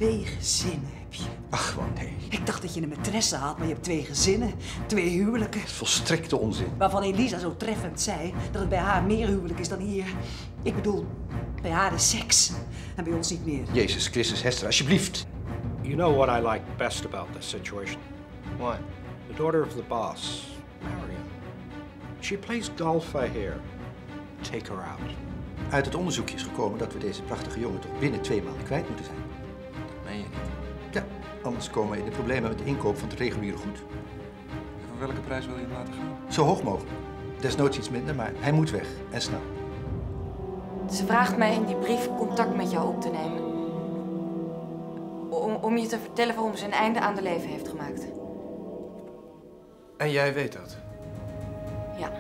2 gezinnen heb je. Ach, wat nee. Ik dacht dat je een maîtresse had, maar je hebt 2 gezinnen. 2 huwelijken. Volstrekte onzin. Waarvan Elisa zo treffend zei dat het bij haar meer huwelijk is dan hier. Ik bedoel, bij haar is seks. En bij ons niet meer. Jezus Christus, Hester, alsjeblieft. You know what I like best about this situation? Why? The daughter of the boss, Marion. She plays golf, I hear. Take her out. Uit het onderzoekje is gekomen dat we deze prachtige jongen toch binnen 2 maanden kwijt moeten zijn. Dat meen je niet. Ja, anders komen we in de problemen met de inkoop van het reguliere goed. En voor welke prijs wil je hem laten gaan? Zo hoog mogelijk. Desnoods iets minder, maar hij moet weg. En snel. Ze vraagt mij in die brief contact met jou op te nemen. Om je te vertellen waarom ze een einde aan de leven heeft gemaakt. En jij weet dat? Ja.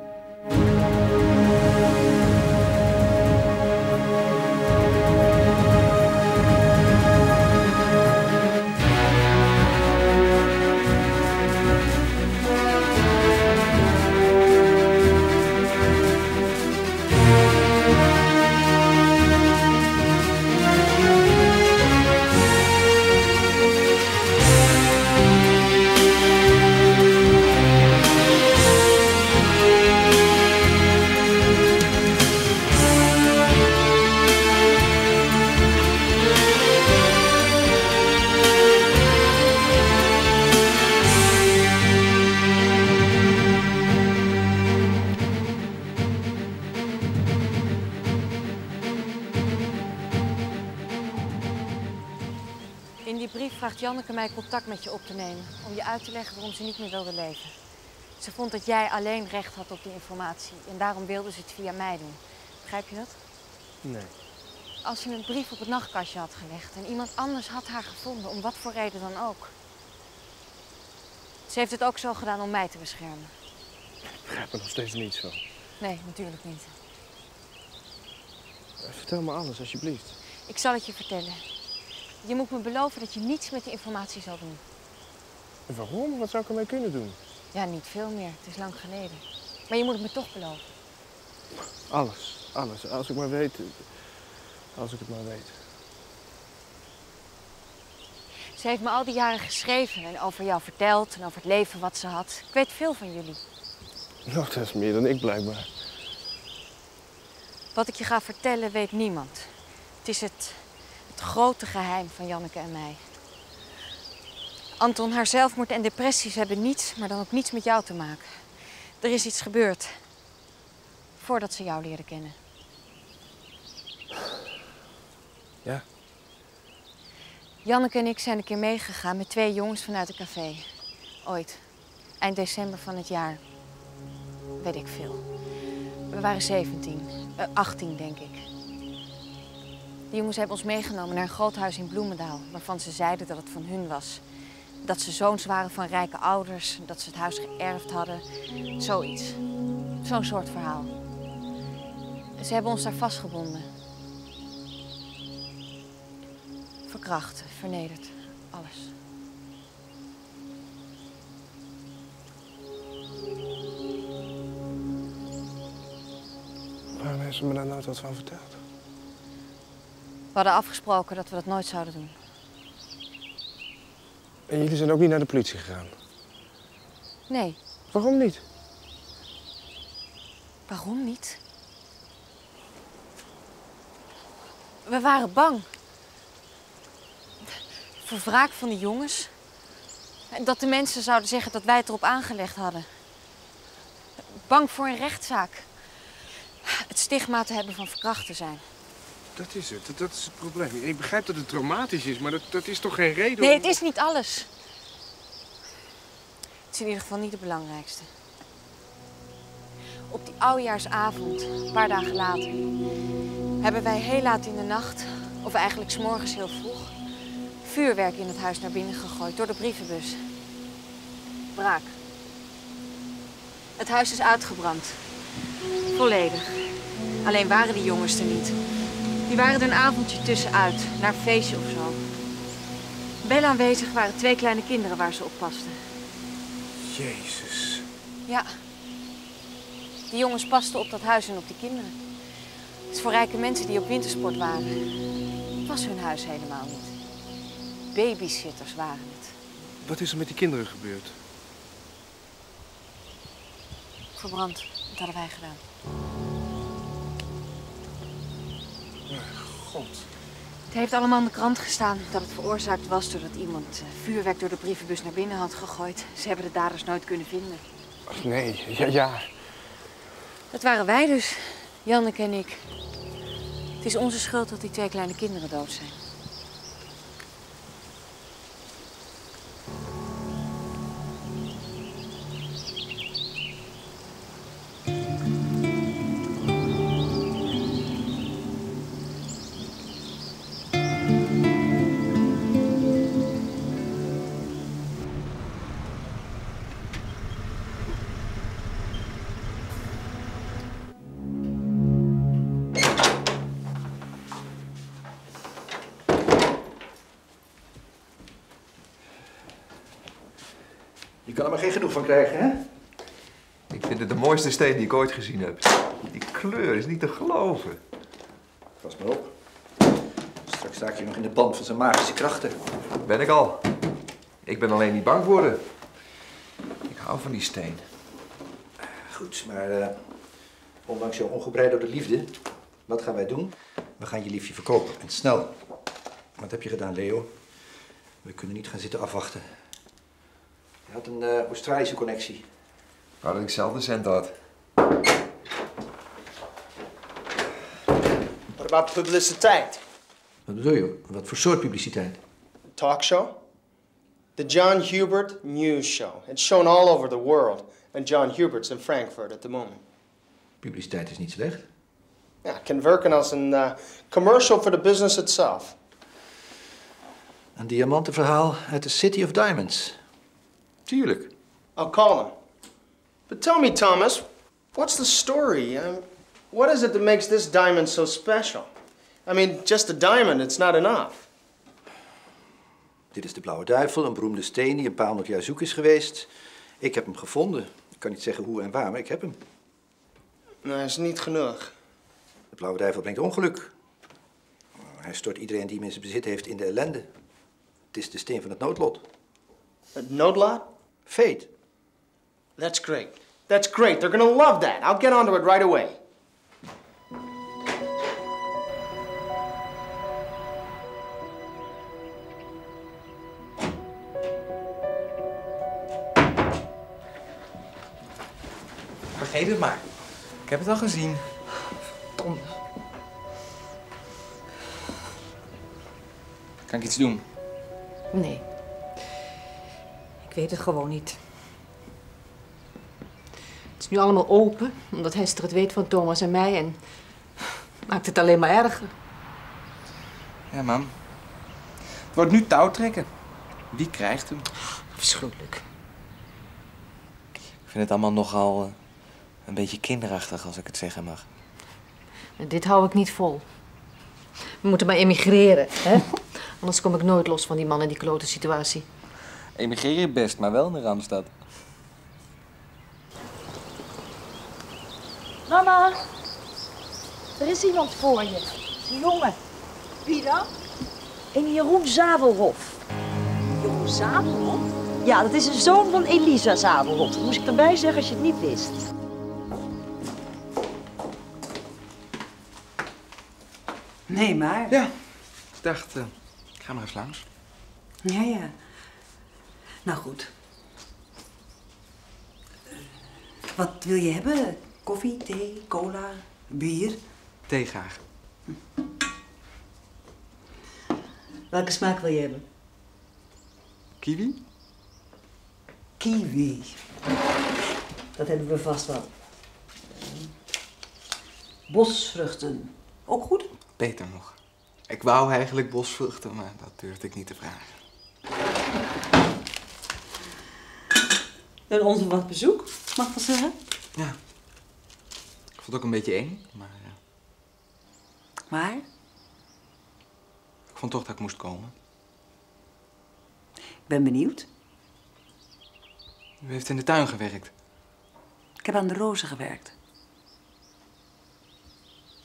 In die brief vraagt Janneke mij contact met je op te nemen. Om je uit te leggen waarom ze niet meer wilde leven. Ze vond dat jij alleen recht had op die informatie. En daarom wilde ze het via mij doen. Begrijp je dat? Nee. Als je een brief op het nachtkastje had gelegd en iemand anders had haar gevonden, om wat voor reden dan ook. Ze heeft het ook zo gedaan om mij te beschermen. Ik begrijp er nog steeds niets van. Nee, natuurlijk niet. Vertel me alles, alsjeblieft. Ik zal het je vertellen. Je moet me beloven dat je niets met die informatie zal doen. En waarom? Wat zou ik ermee kunnen doen? Ja, niet veel meer. Het is lang geleden. Maar je moet het me toch beloven. Alles, alles. Als ik maar weet. Als ik het maar weet. Ze heeft me al die jaren geschreven en over jou verteld en over het leven wat ze had. Ik weet veel van jullie. Nou, dat is meer dan ik blijkbaar. Wat ik je ga vertellen weet niemand. Het is het grote geheim van Janneke en mij. Anton, haar zelfmoord en depressies hebben niets, maar dan ook niets met jou te maken. Er is iets gebeurd. Voordat ze jou leerde kennen. Ja? Janneke en ik zijn een keer meegegaan met 2 jongens vanuit een café. Ooit. Eind december van het jaar. Weet ik veel. We waren 18 denk ik. Die jongens hebben ons meegenomen naar een groot huis in Bloemendaal, waarvan ze zeiden dat het van hun was. Dat ze zoons waren van rijke ouders, dat ze het huis geërfd hadden. Zoiets. Zo'n soort verhaal. Ze hebben ons daar vastgebonden. Verkracht, vernederd, alles. Waarom heeft ze me daar nooit wat van verteld? We hadden afgesproken dat we dat nooit zouden doen. En jullie zijn ook niet naar de politie gegaan? Nee. Waarom niet? Waarom niet? We waren bang. Voor wraak van de jongens. En dat de mensen zouden zeggen dat wij het erop aangelegd hadden. Bang voor een rechtszaak. Het stigma te hebben van verkracht te zijn. Dat is het. Dat is het probleem. Ik begrijp dat het traumatisch is, maar dat is toch geen reden Nee, om... het is niet alles. Het is in ieder geval niet het belangrijkste. Op die oudejaarsavond, een paar dagen later, hebben wij heel laat in de nacht, of eigenlijk 's morgens heel vroeg, vuurwerk in het huis naar binnen gegooid door de brievenbus. Braak. Het huis is uitgebrand. Volledig. Alleen waren die jongens er niet. Die waren er een avondje tussenuit, naar een feestje of zo. Wel aanwezig waren 2 kleine kinderen waar ze op pasten. Jezus. Ja. Die jongens pasten op dat huis en op die kinderen. Het is voor rijke mensen die op wintersport waren. Het was hun huis helemaal niet. babysitters waren het. Wat is er met die kinderen gebeurd? Verbrand, dat hadden wij gedaan. God. Het heeft allemaal in de krant gestaan dat het veroorzaakt was doordat iemand vuurwerk door de brievenbus naar binnen had gegooid. Ze hebben de daders nooit kunnen vinden. Nee, ja. Dat waren wij dus, Janneke en ik. Het is onze schuld dat die 2 kleine kinderen dood zijn. Je kan er maar geen genoeg van krijgen, hè? Ik vind het de mooiste steen die ik ooit gezien heb. Die kleur is niet te geloven. Pas maar op. Straks sta ik je nog in de band van zijn magische krachten. Ben ik al. Ik ben alleen niet bang voor haar. Ik hou van die steen. Goed, maar ondanks jouw ongebreidelde liefde, wat gaan wij doen? We gaan je liefje verkopen. En snel. Wat heb je gedaan, Leo? We kunnen niet gaan zitten afwachten. Je had een Australische connectie. Ik wou dat ik zelf de cent had. What about publiciteit? Wat bedoel je? Wat voor soort publiciteit? Talkshow? The John Hubert News Show. It's shown all over the world. And John Hubert's in Frankfurt at the moment. Publiciteit is niet slecht. Ja, kan werken als een commercial for the business itself. Een diamantenverhaal uit de City of Diamonds. Tuurlijk. I'll call him. But tell me, Thomas, what's the story? What is it that makes this diamond so special? I mean, just a diamond, it's not enough. Dit is de Blauwe Duivel, een beroemde steen die een paar 100 jaar zoek is geweest. Ik heb hem gevonden. Ik kan niet zeggen hoe en waar, maar ik heb hem. Nee, is niet genoeg. De Blauwe Duivel brengt ongeluk. Hij stort iedereen die hem in zijn bezit heeft in de ellende. Het is de steen van het noodlot. Het noodlot? Fate. That's great. That's great. They're gonna love that. I'll get onto it right away. Vergeet het maar. Ik heb het al gezien. Tom. Kan ik iets doen? Nee. Ik weet het gewoon niet. Het is nu allemaal open, omdat Hester het weet van Thomas en mij en maakt het alleen maar erger. Ja, mam. Het wordt nu touwtrekken. Wie krijgt hem? Afschuwelijk. Ik vind het allemaal nogal een beetje kinderachtig, als ik het zeggen mag. Dit hou ik niet vol. We moeten maar emigreren, hè? Anders kom ik nooit los van die man in die klote situatie. Emigreren best, maar wel in de Randstad. Mama, er is iemand voor je. Een jongen. Wie dan? Een Jeroen Zabelhof. Jeroen Zabelhof? Ja, dat is een zoon van Elisa Zabelhof. Dat moest ik erbij zeggen als je het niet wist. Nee, maar... Ja, ik dacht, ik ga maar eens langs. Ja, ja. Nou goed. Wat wil je hebben? Koffie, thee, cola, bier? Thee graag. Welke smaak wil je hebben? Kiwi? Kiwi. Dat hebben we vast wel. Bosvruchten. Ook goed? Beter nog. Ik wou eigenlijk bosvruchten, maar dat durfde ik niet te vragen. En ons wat bezoek, mag ik wel zeggen? Ja. Ik vond het ook een beetje eng, maar... Maar? Ik vond toch dat ik moest komen. Ik ben benieuwd. U heeft in de tuin gewerkt. Ik heb aan de rozen gewerkt.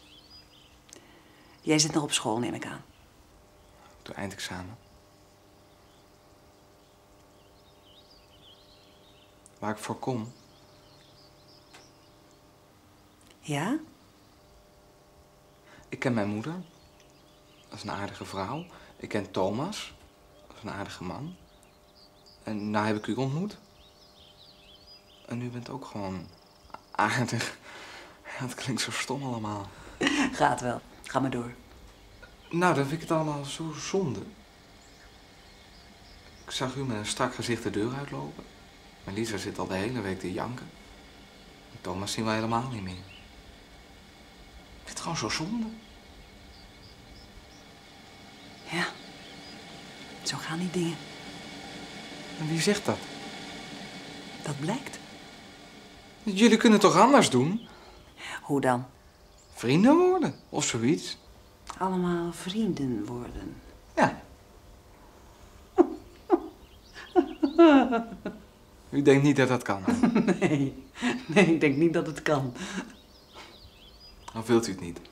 Jij zit nog op school, neem ik aan. Door eindexamen. waar ik voor kom. Ja? Ik ken mijn moeder. Dat is een aardige vrouw. Ik ken Thomas. Dat is een aardige man. En nou heb ik u ontmoet. En u bent ook gewoon aardig. Ja, het klinkt zo stom allemaal. Gaat wel. Ga maar door. Nou, dan vind ik het allemaal zo zonde. Ik zag u met een strak gezicht de deur uitlopen. Maar Lisa zit al de hele week te janken. En Thomas zien we helemaal niet meer. Ik vind het gewoon zo zonde. Ja. Zo gaan die dingen. En wie zegt dat? Dat blijkt. Jullie kunnen toch anders doen? Hoe dan? Vrienden worden, of zoiets. Allemaal vrienden worden. Ja. U denkt niet dat dat kan? Nee, ik denk niet dat het kan. Of wilt u het niet?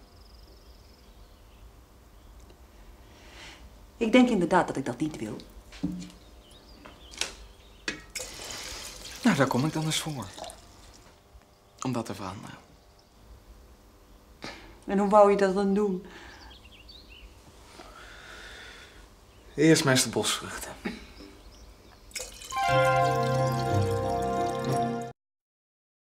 Ik denk inderdaad dat ik dat niet wil. Nou, daar kom ik dan eens voor. Om dat te veranderen. En hoe wou je dat dan doen? Eerst maar eens de bosvruchten.